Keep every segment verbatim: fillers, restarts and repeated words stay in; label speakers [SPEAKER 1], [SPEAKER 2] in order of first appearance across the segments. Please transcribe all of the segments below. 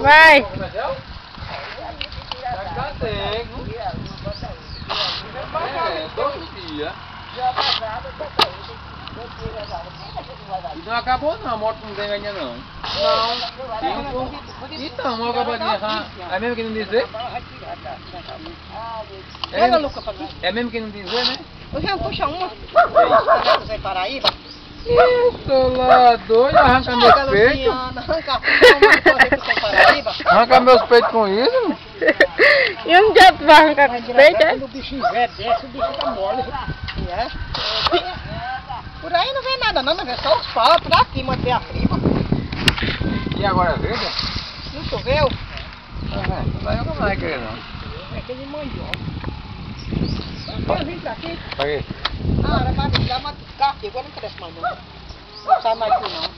[SPEAKER 1] Vai.
[SPEAKER 2] Tá cego. É, dois dias. E não acabou não, a moto não tem ainda não. Não. Então, uma acabadinha. É mesmo que não dizer? É mesmo, é mesmo que não dizer, né?
[SPEAKER 3] O Jean puxa uma. Zé Paraíba.
[SPEAKER 2] Isso lá, doido, arranca meus peitos.
[SPEAKER 3] Arranca uma Paraíba.
[SPEAKER 2] Arranca meus peitos com isso.
[SPEAKER 1] E onde é que tu vai arrancar com os peitos, é?
[SPEAKER 3] Quando o bichinho velho desce, o bicho tá mole. É. Por aí não vem nada não, não vem só os paus por aqui, manter a friba.
[SPEAKER 2] E agora é verde?
[SPEAKER 3] Não choveu?
[SPEAKER 2] Ah, não vai não vai querer não.
[SPEAKER 3] É aquele mandioca. Quer vir pra aqui?
[SPEAKER 2] Pra quê?
[SPEAKER 3] Ah, era pra vir lá, mas ficar aqui, agora não cresce mais não. Não sai mais aqui não.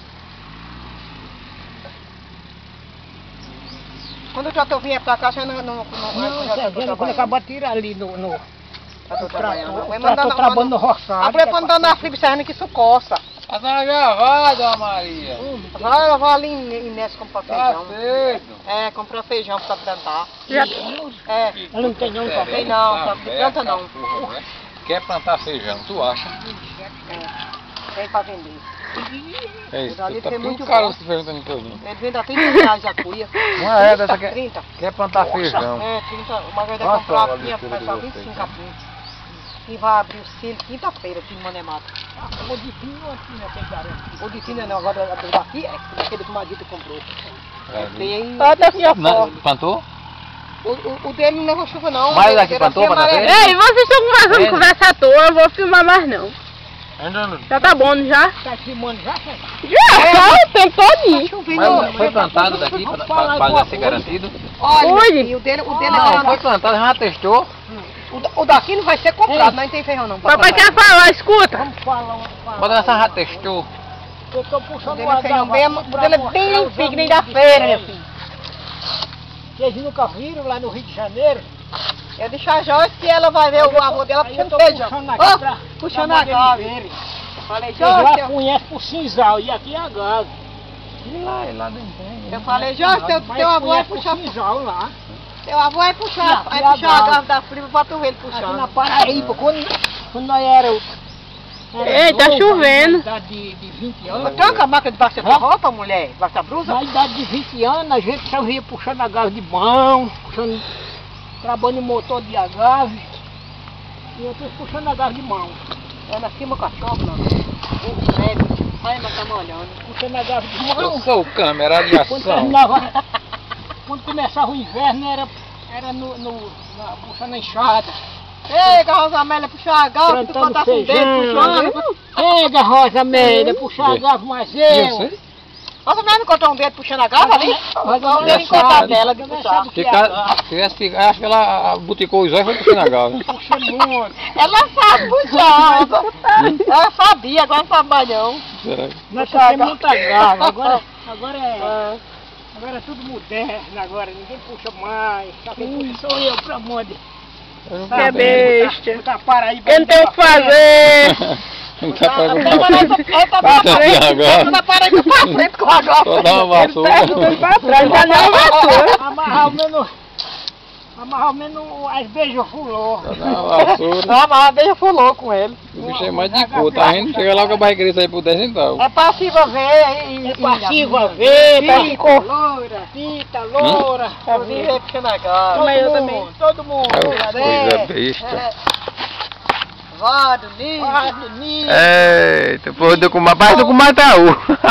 [SPEAKER 3] Quando o trator vinha pra cá, já não... Não, não, quando acabou de tirar ali no... no trator trabalhando. Vai mandando trabalhando no roçado. Agora quando dá na friba, você que isso coça.
[SPEAKER 2] A senhora já vai, dona Maria.
[SPEAKER 3] Vai lavar ali em Inês comprar feijão.
[SPEAKER 2] Tá cedo.
[SPEAKER 3] É, comprar feijão pra plantar.
[SPEAKER 1] Já.
[SPEAKER 3] É. Ela não tem não, tá? Tem não, tá? Planta não.
[SPEAKER 2] Quer plantar feijão, tu acha?
[SPEAKER 3] É. Tem pra vender.
[SPEAKER 2] É isso,
[SPEAKER 3] Ali
[SPEAKER 2] tá
[SPEAKER 3] tem
[SPEAKER 2] muito
[SPEAKER 3] muito
[SPEAKER 2] caro
[SPEAKER 3] bom.
[SPEAKER 2] esse feijão que eu vim.
[SPEAKER 3] Ele vende a trinta reais a cuia.
[SPEAKER 2] Uma é dessa quer,
[SPEAKER 3] trinta.
[SPEAKER 2] quer plantar feijão.
[SPEAKER 3] É, trinta. Uma vez vai
[SPEAKER 2] Nossa,
[SPEAKER 3] comprar
[SPEAKER 2] olha
[SPEAKER 3] aqui,
[SPEAKER 2] a
[SPEAKER 3] vai
[SPEAKER 2] mistura
[SPEAKER 3] só
[SPEAKER 2] de
[SPEAKER 3] vinte e
[SPEAKER 2] vocês,
[SPEAKER 3] cinco
[SPEAKER 2] né?
[SPEAKER 3] apinhos. E vai abrir o selo quinta-feira aqui em Manemata. O de fino aqui, né? Tem garantia. O de fino não, agora abriu daqui, é aquele que o Madito comprou.
[SPEAKER 2] É,
[SPEAKER 3] Tem.
[SPEAKER 1] Bota assim a
[SPEAKER 2] Não,
[SPEAKER 1] foto.
[SPEAKER 2] plantou?
[SPEAKER 3] O, o, o dele não levou chuva não.
[SPEAKER 2] Mas
[SPEAKER 3] o
[SPEAKER 2] aqui
[SPEAKER 3] dele
[SPEAKER 2] plantou
[SPEAKER 3] assim,
[SPEAKER 2] pra nascer?
[SPEAKER 3] amarelo.
[SPEAKER 1] Ei, vocês estão conversando
[SPEAKER 2] É.
[SPEAKER 1] conversa à toa, eu vou filmar mais não.
[SPEAKER 2] Ainda não.
[SPEAKER 1] Já tá bom, já?
[SPEAKER 3] Tá filmando já?
[SPEAKER 1] Já, só o tempo todinho.
[SPEAKER 2] Mas foi plantado daqui para para ser garantido?
[SPEAKER 3] Olha,
[SPEAKER 1] Foi.
[SPEAKER 3] e o dele, o dele
[SPEAKER 2] Não,
[SPEAKER 3] é
[SPEAKER 2] foi plantado, já testou.
[SPEAKER 3] o, o daqui não vai ser comprado, não tem feijão não.
[SPEAKER 1] Papai quer falar, escuta.
[SPEAKER 3] Vamos falar, vamos falar.
[SPEAKER 2] Mas essa já testou.
[SPEAKER 3] Eu tô puxando o feijão bem, o dele é bem limpinho, que nem da feira, meu filho. Vocês nunca viram lá no Rio de Janeiro? É de Joyce que ela vai ver o avô dela puxando feijão. Oh, puxando a gave. Falei, Joyce, eu
[SPEAKER 4] conhece por cinzal e aqui é a gave.
[SPEAKER 2] E lá, e lá não tem.
[SPEAKER 3] Eu falei, Joyce, teu, teu avô vai puxar.
[SPEAKER 4] Cinzal lá.
[SPEAKER 3] Teu avô vai puxar, vai puxar a gave da friba pra tu ver ele
[SPEAKER 4] Aqui na
[SPEAKER 3] puxando.
[SPEAKER 4] Paraíba, quando, quando nós éramos.
[SPEAKER 1] Ei, tá chovendo.
[SPEAKER 4] Na idade de, de vinte anos.
[SPEAKER 3] Tranca a máquina de baixar tua roupa, mulher, baixar a blusa.
[SPEAKER 4] Na idade de vinte anos, a gente só ia puxando a gave de mão, puxando, trabalhando em motor de agave. E outros puxando a gave de mão.
[SPEAKER 3] É na cima do cachorro, não. O prédio. Olha, nós estamos olhando.
[SPEAKER 4] Puxando a gave de
[SPEAKER 2] Eu
[SPEAKER 4] mão.
[SPEAKER 2] sou o câmera de
[SPEAKER 4] Quando
[SPEAKER 2] ação.
[SPEAKER 4] terminava, quando começava o inverno, era, era no, no, na, puxando a enxada.
[SPEAKER 3] Ei, Rosa Amélia, puxou a gave, tu
[SPEAKER 4] Plantando
[SPEAKER 3] contasse um dedo
[SPEAKER 4] feijão.
[SPEAKER 3] puxando.
[SPEAKER 4] Pega, Rosa Amélia, puxar a gave, mas eu.
[SPEAKER 3] Rosa Amélia não contou um dedo puxando a gave ali?
[SPEAKER 4] Rosa
[SPEAKER 3] Um dedo em contar dela de puxar.
[SPEAKER 2] Fica, tivesse que, acho que ela buticou os olhos e foi puxando a gave.
[SPEAKER 4] Puxa muito.
[SPEAKER 3] Ela sabe puxar. Ela sabia, agora não sabe mais não.
[SPEAKER 4] Nós temos muita gave. Agora, agora é. Agora é tudo moderno, agora ninguém puxa mais. Só quem puxa sou eu, pra onde?
[SPEAKER 1] Que é besta.
[SPEAKER 4] Tá Paraíba.
[SPEAKER 1] Eu não tenho o que fazer.
[SPEAKER 2] Não tá
[SPEAKER 3] Ela
[SPEAKER 2] pegando
[SPEAKER 3] tá pra frente, ela tá pra frente com a gave.
[SPEAKER 2] Só dá uma vassoura.
[SPEAKER 1] Pra trás, já não vassoura.
[SPEAKER 4] Amarrar o menos. Amarrar o menos as beija-flor.
[SPEAKER 2] Só dá uma vassoura.
[SPEAKER 3] Ah, mas a beija fulou com ele.
[SPEAKER 2] O bicho é mais de cor, tá rindo? Chega lá com a barriga aí por dez centavos.
[SPEAKER 3] É passiva ver e...
[SPEAKER 4] É passivo a ver, tá de
[SPEAKER 3] Fita,
[SPEAKER 4] cor.
[SPEAKER 3] loura.
[SPEAKER 4] Fita, loura.
[SPEAKER 3] É viver puxando a gave.
[SPEAKER 4] Todo
[SPEAKER 1] Mas eu
[SPEAKER 4] mundo,
[SPEAKER 1] também.
[SPEAKER 4] todo mundo.
[SPEAKER 2] Coisa besta.
[SPEAKER 3] Vado, ninho.
[SPEAKER 4] Ah, menino.
[SPEAKER 2] Eita, porra, do Kumar, parece do Kumataú.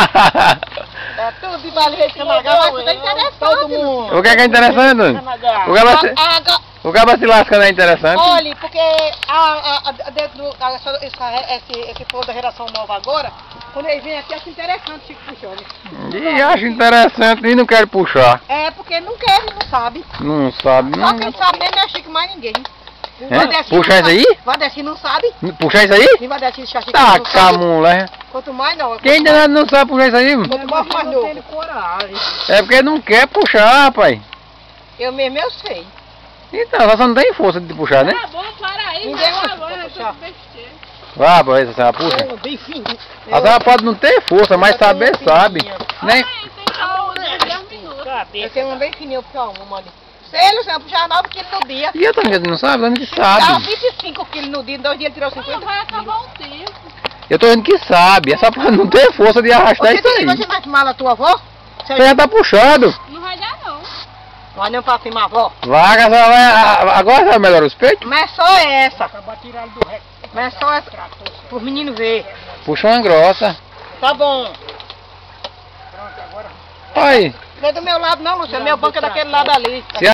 [SPEAKER 3] É tudo de baleia puxando a gave, mas tá interessante.
[SPEAKER 4] Todo mundo.
[SPEAKER 2] O que é que é interessante, Nuno? O que vai se,
[SPEAKER 3] A- a ga-
[SPEAKER 2] o que vai se lascando é interessante?
[SPEAKER 3] Olha, porque a, a, a, dentro do, a, essa, essa- esse, esse povo da geração nova agora, quando eles vêm aqui, acho interessante Chico puxando.
[SPEAKER 2] E acho interessante e não quero puxar.
[SPEAKER 3] É, porque não quer, não sabe.
[SPEAKER 2] Não sabe,
[SPEAKER 3] Só
[SPEAKER 2] não.
[SPEAKER 3] quem sabe mesmo é Chico, mais ninguém.
[SPEAKER 2] É? Puxar isso aí?
[SPEAKER 3] Vadeci não sabe.
[SPEAKER 2] Puxar isso aí?
[SPEAKER 3] E Vadeci Chico
[SPEAKER 2] Tá,
[SPEAKER 3] não sabe.
[SPEAKER 2] camula.
[SPEAKER 3] Quanto mais não.
[SPEAKER 2] Quem danado não sabe puxar isso aí?
[SPEAKER 3] Quanto mais mais
[SPEAKER 4] Não
[SPEAKER 3] novo.
[SPEAKER 4] tem coragem.
[SPEAKER 2] É porque não quer puxar, rapaz.
[SPEAKER 3] Eu mesmo eu sei.
[SPEAKER 2] Então, ela só não tem força de puxar, né?
[SPEAKER 1] Tá bom, para aí,
[SPEAKER 3] Ninguém
[SPEAKER 1] vai
[SPEAKER 3] gosta
[SPEAKER 1] agora,
[SPEAKER 3] de
[SPEAKER 1] eu tô
[SPEAKER 3] puxar.
[SPEAKER 1] com besteira.
[SPEAKER 2] Vá, rapaz, essa senhora puxa.
[SPEAKER 4] Eu bem fininho.
[SPEAKER 2] A senhora pode não ter força, mas saber sabe. Nem...
[SPEAKER 1] Ai, tem que dar uns dez minutos.
[SPEAKER 4] cabeça.
[SPEAKER 3] Eu tenho um bem fininho pra um, mano. Sei, Luciano, puxava nove quilos no dia.
[SPEAKER 2] E eu também não sabe, não que
[SPEAKER 3] Dava
[SPEAKER 2] sabe.
[SPEAKER 3] vinte e cinco quilos no dia, em dois dias ele tirou cinquenta
[SPEAKER 1] Vai
[SPEAKER 3] quilos.
[SPEAKER 1] acabar o tempo.
[SPEAKER 2] Eu tô dizendo que sabe, é só pra não ter força de arrastar
[SPEAKER 3] Você
[SPEAKER 2] isso aí.
[SPEAKER 3] tem você mais mala a tua avó? Você
[SPEAKER 2] Você já tá puxando.
[SPEAKER 1] Não vai dar, não.
[SPEAKER 3] vai não pra cima, avó.
[SPEAKER 2] Vaga, só vai, a- agora vai melhorar os peitos?
[SPEAKER 3] Mas é só essa.
[SPEAKER 4] Acabar tirando do resto.
[SPEAKER 3] Mas é só essa. Pros meninos ver.
[SPEAKER 2] Puxa uma grossa.
[SPEAKER 3] Tá bom.
[SPEAKER 4] Pronto, agora.
[SPEAKER 2] Aí.
[SPEAKER 3] Não é do meu lado não, Luciano. Meu banco é daquele lado ali.
[SPEAKER 2] Se